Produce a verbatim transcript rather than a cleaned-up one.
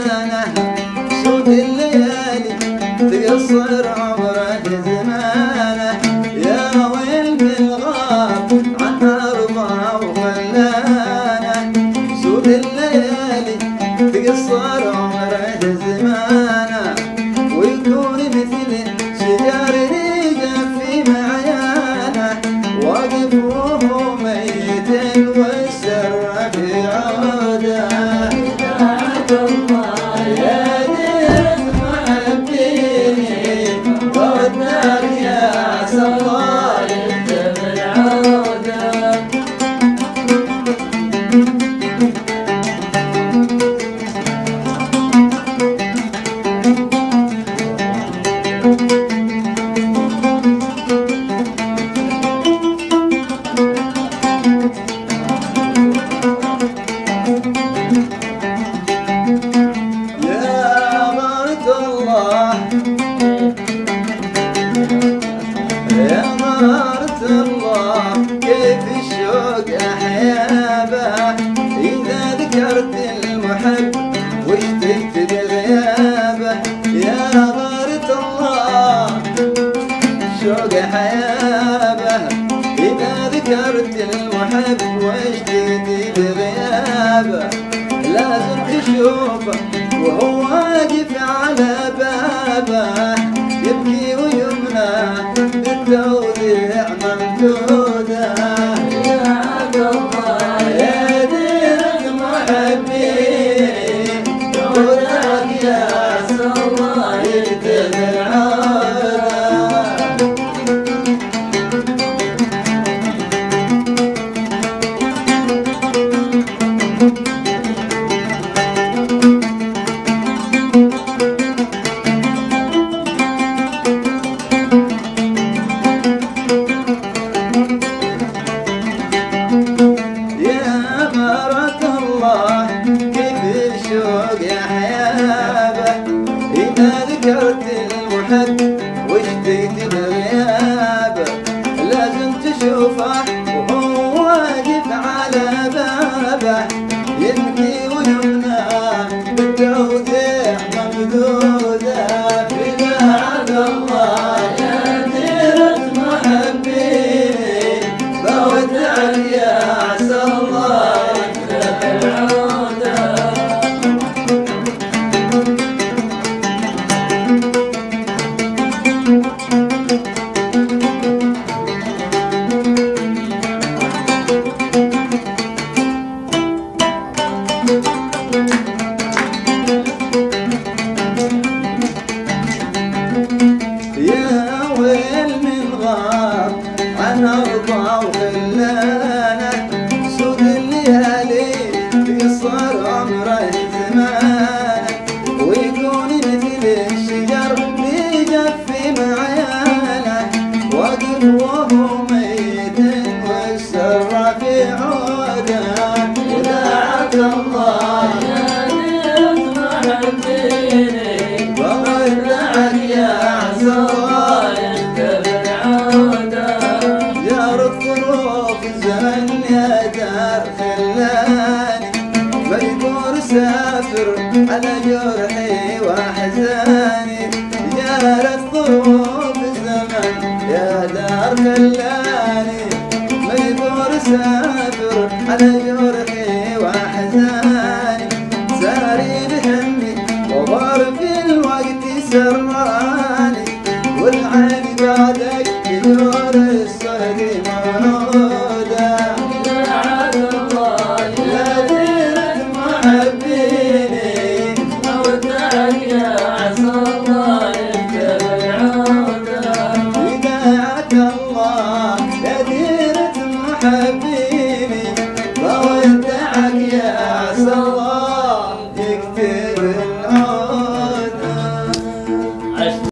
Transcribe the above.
زمانه سود الليالي تقصر عمره زمانه يا ويل بالغاب عن أرضه وخلانه سود الليالي تقصر عمره زمانه ويكون مثل شجار ريقه في معيانه واقف وهو ميت والسر في عوده يا غارة الله كيف الشوق أحيابه إذا ذكرت المحب واشتقت لغيابه يا غارة الله شوق أحيابه إذا ذكرت المحب واشتقت لغيابه لازم تشوفه وهو واقف على بابه يبكي ويمنى بالتوديع ممدوده يا عبد الله يا ديرة محبين دورك يا الله يكتب العودة إذا ذكرت المحب واشتقت لغيابه لازم تشوفه وهو واقف على بابه يبكي ويمنى بالتوديع ممدوده فدا عبد الله يا ديرة محبين بودعك يا عسى الله يكتب العوده يا ويل من غاب عن أرضه وخلانه سود الليالي تقصر عمره زمانه ويكون مثل الشجر بجف معيانه واقف وهو ميت والسر في عوده إذا عبد الله يا ديرة محبيني بودعك يا عسى الله يكتب العودة يا رب ظروف الزمن يا دار خلاني بيدور سافر على جرحي وأحزاني يا رب ظروف الزمن يا دار خلاني بيدور سافر على جرحي وأحزاني ساري بهمي وضار في الوقت سراني والعين بعدك بدور الصهد مولوده يا عبد الله يا ديرة محبيني بودعك يا عسى الله يكتب العودة إذا عبد الله يا ديرة محبيني